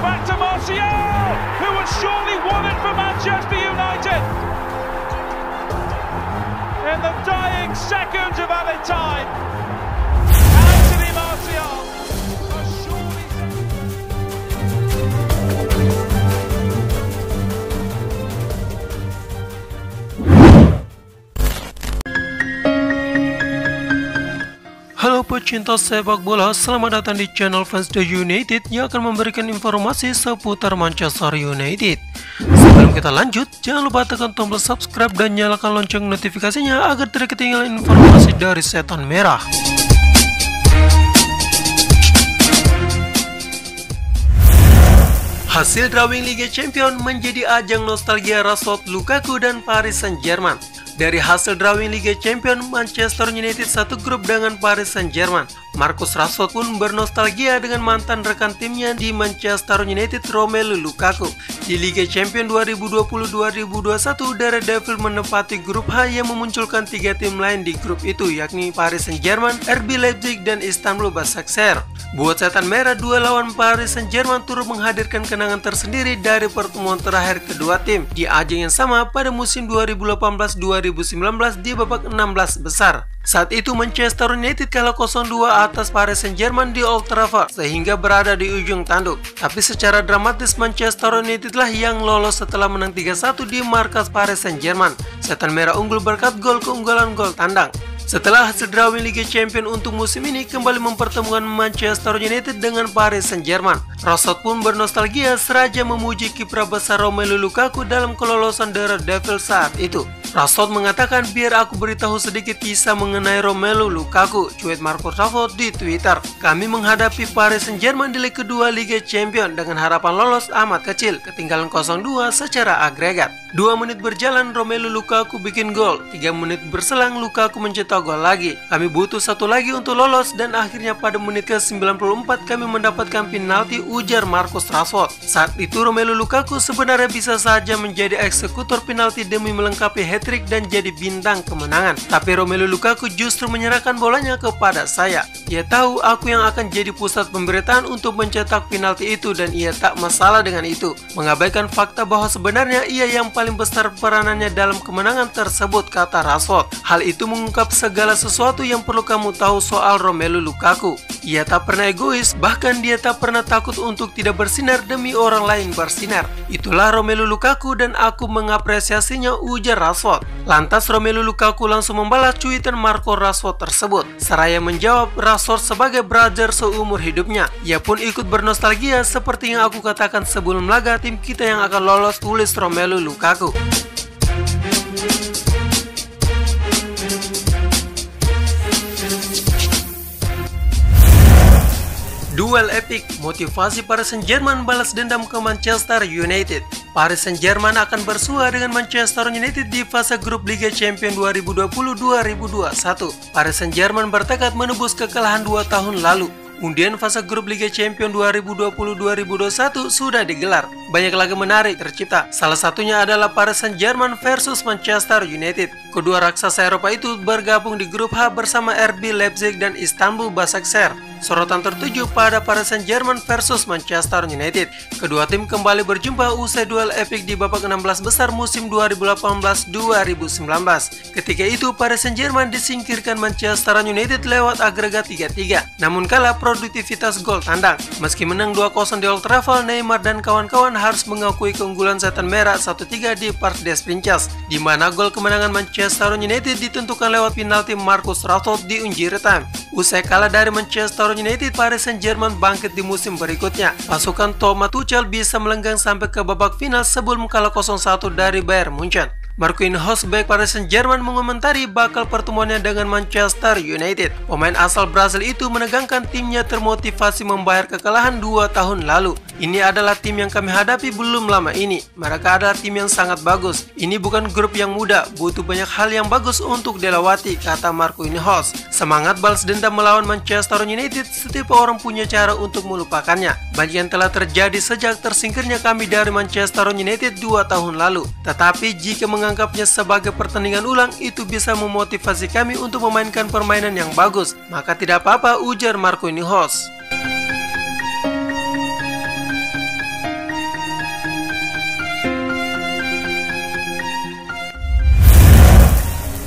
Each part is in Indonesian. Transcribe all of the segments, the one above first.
back to Martial, who had surely won it for Manchester United. In the dying seconds of added time, Anthony Martial has surely... Halo pecinta sepak bola, selamat datang di channel Fans The United yang akan memberikan informasi seputar Manchester United. Sebelum kita lanjut, jangan lupa tekan tombol subscribe dan nyalakan lonceng notifikasinya agar tidak ketinggalan informasi dari Setan Merah. Hasil drawing Liga Champions menjadi ajang nostalgia Rashford, Lukaku, dan Paris Saint-Germain. Dari hasil drawing Liga Champions, Manchester United satu grup dengan Paris Saint-Germain. Marcus Rashford pun bernostalgia dengan mantan rekan timnya di Manchester United, Romelu Lukaku. Di Liga Champions 2020-2021, Daredevil menempati grup H yang memunculkan tiga tim lain di grup itu, yakni Paris Saint-Germain, RB Leipzig, dan Istanbul Başakşehir. Buat Setan Merah, dua lawan Paris Saint-Germain turut menghadirkan kenangan tersendiri dari pertemuan terakhir kedua tim di ajang yang sama pada musim 2018-2019 di babak 16 besar. Saat itu Manchester United kalah 0-2 atas Paris Saint-Germain di Old Trafford sehingga berada di ujung tanduk. Tapi secara dramatis Manchester United lah yang lolos setelah menang 3-1 di markas Paris Saint-Germain. Setan Merah unggul berkat gol keunggulan gol tandang. Setelah hasil drawing Liga Champions untuk musim ini kembali mempertemukan Manchester United dengan Paris Saint-Germain, Rashford pun bernostalgia seraya memuji kiprah besar Romelu Lukaku dalam kelolosan Daredevil saat itu. Rashford mengatakan, "Biar aku beritahu sedikit kisah mengenai Romelu Lukaku," cuit Marcus Rashford di Twitter. "Kami menghadapi Paris Saint-Germain di leg kedua Liga Champions dengan harapan lolos amat kecil, ketinggalan 0-2 secara agregat. 2 menit berjalan, Romelu Lukaku bikin gol. 3 menit berselang, Lukaku mencetak gol lagi. Kami butuh satu lagi untuk lolos dan akhirnya pada menit ke-94 kami mendapatkan penalti," ujar Marcus Rashford. Saat itu Romelu Lukaku sebenarnya bisa saja menjadi eksekutor penalti demi melengkapi hat-trick dan jadi bintang kemenangan. Tapi Romelu Lukaku justru menyerahkan bolanya kepada saya. Ia tahu aku yang akan jadi pusat pemberitaan untuk mencetak penalti itu dan ia tak masalah dengan itu. Mengabaikan fakta bahwa sebenarnya ia yang paling besar peranannya dalam kemenangan tersebut, kata Rashford. Hal itu mengungkap segala sesuatu yang perlu kamu tahu soal Romelu Lukaku. Ia tak pernah egois, bahkan dia tak pernah takut untuk tidak bersinar demi orang lain bersinar. Itulah Romelu Lukaku dan aku mengapresiasinya, ujar Rashford. Lantas Romelu Lukaku langsung membalas cuitan Marcus Rashford tersebut. Seraya menjawab, Rashford sebagai brother seumur hidupnya. Ia pun ikut bernostalgia seperti yang aku katakan sebelum laga tim kita yang akan lolos, tulis Romelu Lukaku. Duel epik, motivasi Paris Saint-Germain balas dendam ke Manchester United. Paris Saint-Germain akan bersua dengan Manchester United di fase grup Liga Champions 2020-2021. Paris Saint-Germain bertekad menebus kekalahan 2 tahun lalu. Undian fase grup Liga Champions 2020-2021 sudah digelar. Banyak laga menarik tercipta. Salah satunya adalah Paris Saint-Germain versus Manchester United. Kedua raksasa Eropa itu bergabung di grup H bersama RB Leipzig dan Istanbul Başakşehir. Sorotan tertuju pada Paris Saint-Germain versus Manchester United. Kedua tim kembali berjumpa usai duel epik di babak 16 besar musim 2018-2019. Ketika itu Paris Saint-Germain disingkirkan Manchester United lewat agregat 3-3. Namun kalah produktivitas gol tandang. Meski menang 2-0 di Old Trafford, Neymar dan kawan-kawan harus mengakui keunggulan Setan Merah 1-3 di Parc des Princes, di mana gol kemenangan Manchester United ditentukan lewat penalti Marcus Rashford di injury time. Usai kalah dari Manchester United, Paris Saint-Germain bangkit di musim berikutnya. Pasukan Thomas Tuchel bisa melenggang sampai ke babak final sebelum kalah 0-1 dari Bayern Munchen. Marquinhos bek Paris Saint-Germain mengomentari bakal pertemuannya dengan Manchester United. Pemain asal Brasil itu menegangkan timnya termotivasi membayar kekalahan 2 tahun lalu. "Ini adalah tim yang kami hadapi belum lama ini. Mereka adalah tim yang sangat bagus. Ini bukan grup yang mudah, butuh banyak hal yang bagus untuk dilewati," kata Marquinhos. Semangat balas dendam melawan Manchester United, setiap orang punya cara untuk melupakannya. Banyak yang telah terjadi sejak tersingkirnya kami dari Manchester United 2 tahun lalu. Tetapi jika menganggapnya sebagai pertandingan ulang, itu bisa memotivasi kami untuk memainkan permainan yang bagus. Maka tidak apa-apa, ujar Marquinhos.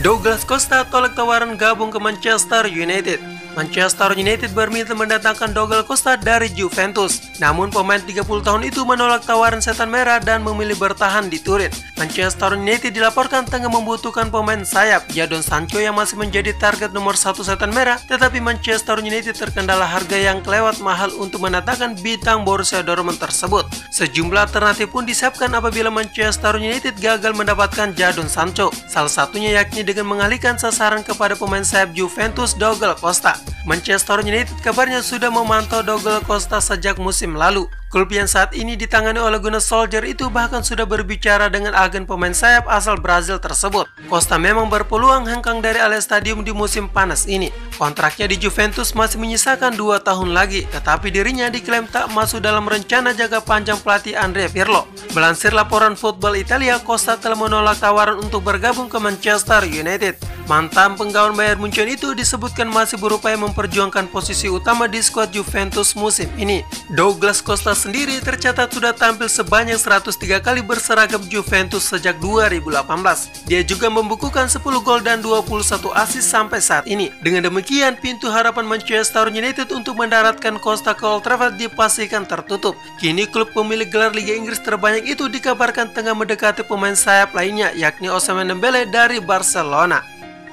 Douglas Costa tolak tawaran gabung ke Manchester United. Manchester United berminat mendatangkan Douglas Costa dari Juventus. Namun pemain 30 tahun itu menolak tawaran setan merah dan memilih bertahan di Turin. Manchester United dilaporkan tengah membutuhkan pemain sayap Jadon Sancho yang masih menjadi target nomor 1 setan merah, tetapi Manchester United terkendala harga yang kelewat mahal untuk mendatangkan bintang Borussia Dortmund tersebut. Sejumlah alternatif pun disiapkan apabila Manchester United gagal mendapatkan Jadon Sancho. Salah satunya yakni dengan mengalihkan sasaran kepada pemain sayap Juventus Douglas Costa. Manchester United kabarnya sudah memantau Douglas Costa sejak musim lalu. Klub yang saat ini ditangani oleh Gunnar Solskjaer itu bahkan sudah berbicara dengan agen pemain sayap asal Brazil tersebut. Costa memang berpeluang hengkang dari Allianz Stadium di musim panas ini. Kontraknya di Juventus masih menyisakan 2 tahun lagi, tetapi dirinya diklaim tak masuk dalam rencana jangka panjang pelatih Andrea Pirlo. Melansir laporan Football Italia, Costa telah menolak tawaran untuk bergabung ke Manchester United. Mantan penggawan Bayern Munchen itu disebutkan masih berupaya memperjuangkan posisi utama di skuad Juventus musim ini. Douglas Costa sendiri tercatat sudah tampil sebanyak 103 kali berseragam Juventus sejak 2018. Dia juga membukukan 10 gol dan 21 assist sampai saat ini. Dengan demikian, pintu harapan Manchester United untuk mendaratkan Costa ke Old Trafford dipastikan tertutup. Kini klub pemilik gelar Liga Inggris terbanyak itu dikabarkan tengah mendekati pemain sayap lainnya, yakni Ousmane Dembele dari Barcelona.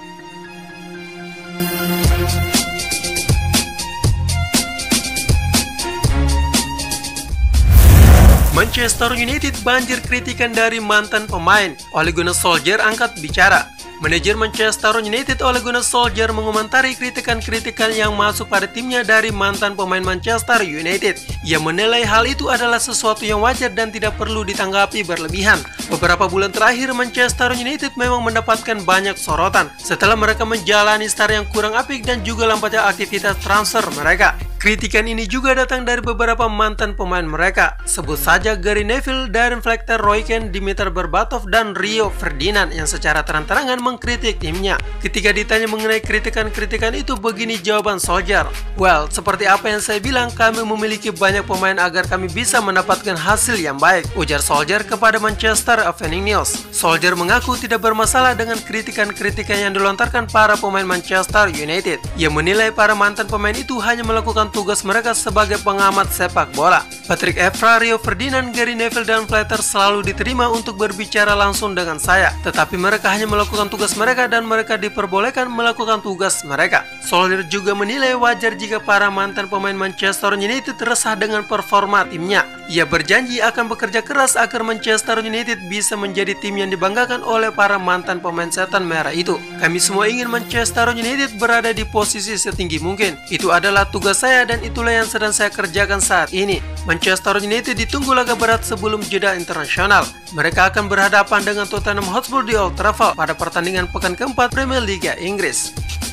Manchester United banjir kritikan dari mantan pemain. Ole Gunnar Solskjaer angkat bicara. Manajer Manchester United Ole Gunnar Solskjaer mengomentari kritikan-kritikan yang masuk pada timnya dari mantan pemain Manchester United. Ia menilai hal itu adalah sesuatu yang wajar dan tidak perlu ditanggapi berlebihan. Beberapa bulan terakhir Manchester United memang mendapatkan banyak sorotan setelah mereka menjalani start yang kurang apik dan juga lambatnya aktivitas transfer mereka. Kritikan ini juga datang dari beberapa mantan pemain mereka. Sebut saja Gary Neville, Darren Flecker, Roy Keane, Dimitar Berbatov, dan Rio Ferdinand yang secara terang-terangan mengkritik timnya. Ketika ditanya mengenai kritikan-kritikan itu, begini jawaban Solskjaer. Well, seperti apa yang saya bilang, kami memiliki banyak pemain agar kami bisa mendapatkan hasil yang baik, ujar Solskjaer kepada Manchester Evening News. Solskjaer mengaku tidak bermasalah dengan kritikan-kritikan yang dilontarkan para pemain Manchester United. Ia menilai para mantan pemain itu hanya melakukan tugas mereka sebagai pengamat sepak bola. Patrick Evra, Rio Ferdinand, Gary Neville, dan Fletter selalu diterima untuk berbicara langsung dengan saya, tetapi mereka hanya melakukan tugas mereka dan mereka diperbolehkan melakukan tugas mereka. Solskjaer juga menilai wajar jika para mantan pemain Manchester United resah dengan performa timnya. Ia berjanji akan bekerja keras agar Manchester United bisa menjadi tim yang dibanggakan oleh para mantan pemain setan merah itu. Kami semua ingin Manchester United berada di posisi setinggi mungkin. Itu adalah tugas saya dan itulah yang sedang saya kerjakan saat ini. Manchester United ditunggu laga berat sebelum jeda internasional. Mereka akan berhadapan dengan Tottenham Hotspur di Old Trafford pada pertandingan pekan keempat Premier Liga Inggris.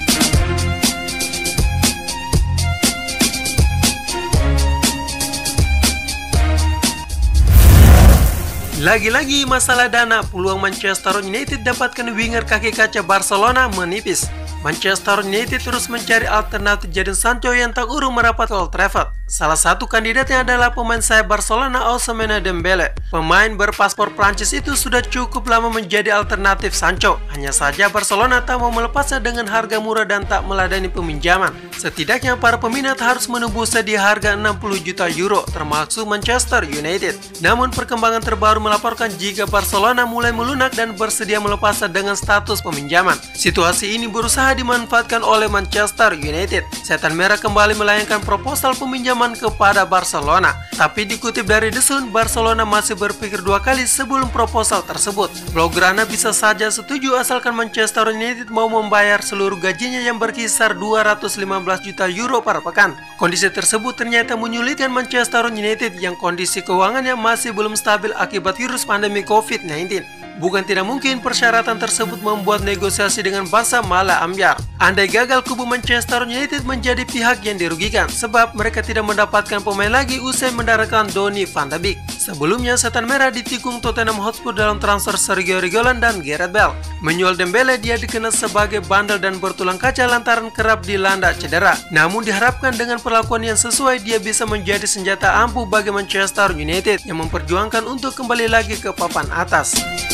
Lagi-lagi masalah dana, peluang Manchester United dapatkan winger kaki kaca Barcelona menipis. Manchester United terus mencari alternatif Jadon Sancho yang tak urung merapat ke Old Trafford. Salah satu kandidatnya adalah pemain sayap Barcelona Ousmane Dembele. Pemain berpaspor Prancis itu sudah cukup lama menjadi alternatif Sancho. Hanya saja Barcelona tak mau melepasnya dengan harga murah dan tak meladeni peminjaman. Setidaknya para peminat harus menembusnya di harga 60 juta euro, termasuk Manchester United. Namun perkembangan terbaru melaporkan jika Barcelona mulai melunak dan bersedia melepasnya dengan status peminjaman. Situasi ini berusaha dimanfaatkan oleh Manchester United. Setan Merah kembali melayangkan proposal peminjaman kepada Barcelona. Tapi dikutip dari The Sun, Barcelona masih berpikir 2 kali sebelum proposal tersebut. Blaugrana bisa saja setuju asalkan Manchester United mau membayar seluruh gajinya yang berkisar 215 juta euro per pekan. Kondisi tersebut ternyata menyulitkan Manchester United yang kondisi keuangannya masih belum stabil akibat virus pandemi COVID-19. Bukan tidak mungkin persyaratan tersebut membuat negosiasi dengan Barca malah ambyar. Andai gagal, kubu Manchester United menjadi pihak yang dirugikan sebab mereka tidak mendapatkan pemain lagi usai mendaratkan Donny van de Beek. Sebelumnya, Setan Merah ditikung Tottenham Hotspur dalam transfer Sergio Reguilon dan Gareth Bale. Menjual Dembele, dia dikenal sebagai bandel dan bertulang kaca lantaran kerap dilanda cedera. Namun diharapkan dengan perlakuan yang sesuai, dia bisa menjadi senjata ampuh bagi Manchester United yang memperjuangkan untuk kembali lagi ke papan atas.